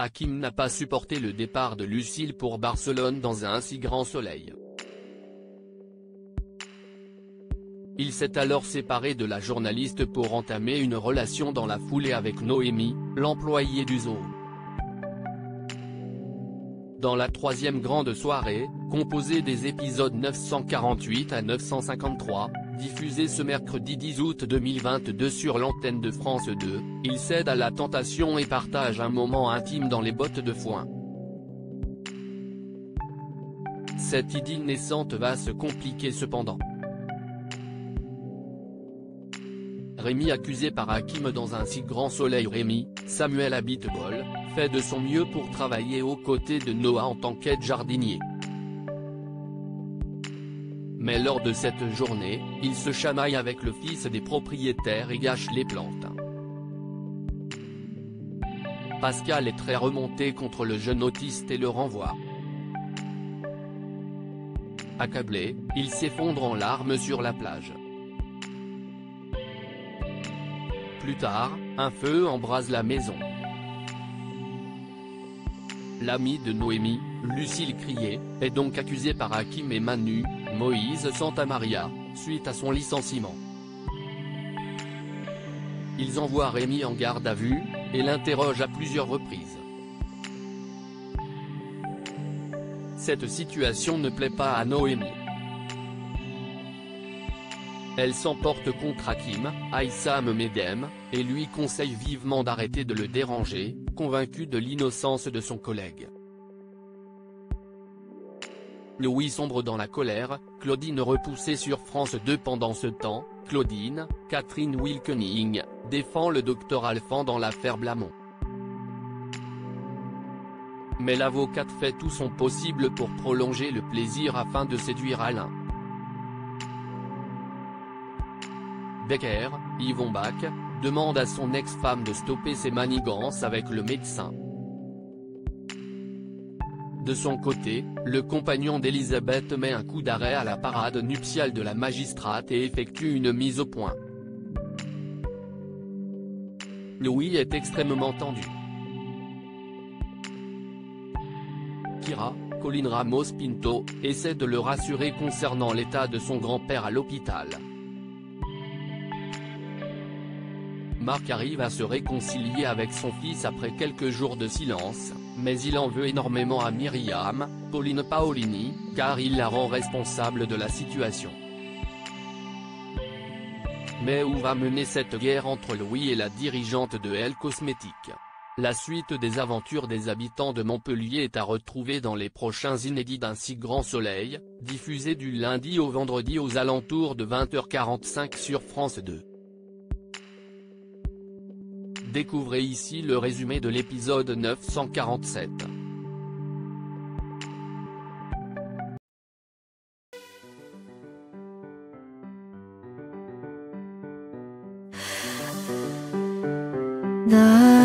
Hakim n'a pas supporté le départ de Lucille pour Barcelone dans un si grand soleil. Il s'est alors séparé de la journaliste pour entamer une relation dans la foulée avec Noémie, l'employée du zoo. Dans la troisième grande soirée, composée des épisodes 948 à 953, diffusée ce mercredi 10 août 2022 sur l'antenne de France 2, il cède à la tentation et partage un moment intime dans les bottes de foin. Cette idylle naissante va se compliquer cependant. Rémi accusé par Hakim dans un si grand soleil. Rémi, Samuel Abitbol, fait de son mieux pour travailler aux côtés de Noah en tant qu'aide-jardinier. Mais lors de cette journée, il se chamaille avec le fils des propriétaires et gâche les plantes. Pascal est très remonté contre le jeune autiste et le renvoie. Accablé, il s'effondre en larmes sur la plage. Plus tard, un feu embrase la maison. L'ami de Noémie, Lucille Crié, est donc accusé par Hakim et Manu, Moïse Santamaria, suite à son licenciement. Ils envoient Rémi en garde à vue, et l'interrogent à plusieurs reprises. Cette situation ne plaît pas à Noémie. Elle s'emporte contre Hakim, Aïssam Medem, et lui conseille vivement d'arrêter de le déranger, convaincu de l'innocence de son collègue. Louis sombre dans la colère, Claudine repoussée sur France 2 pendant ce temps. Claudine, Catherine Wilkening, défend le docteur Alphand dans l'affaire Blamont. Mais l'avocate fait tout son possible pour prolonger le plaisir afin de séduire Alain. Becker, Yvon Bach, demande à son ex-femme de stopper ses manigances avec le médecin. De son côté, le compagnon d'Elisabeth met un coup d'arrêt à la parade nuptiale de la magistrate et effectue une mise au point. Louis est extrêmement tendu. Kira, Colline Ramos Pinto, essaie de le rassurer concernant l'état de son grand-père à l'hôpital. Marc arrive à se réconcilier avec son fils après quelques jours de silence, mais il en veut énormément à Myriam, Pauline Paolini, car il la rend responsable de la situation. Mais où va mener cette guerre entre Louis et la dirigeante de Elle Cosmétiques? La suite des aventures des habitants de Montpellier est à retrouver dans les prochains inédits d'un si grand soleil, diffusé du lundi au vendredi aux alentours de 20h45 sur France 2. Découvrez ici le résumé de l'épisode 947. The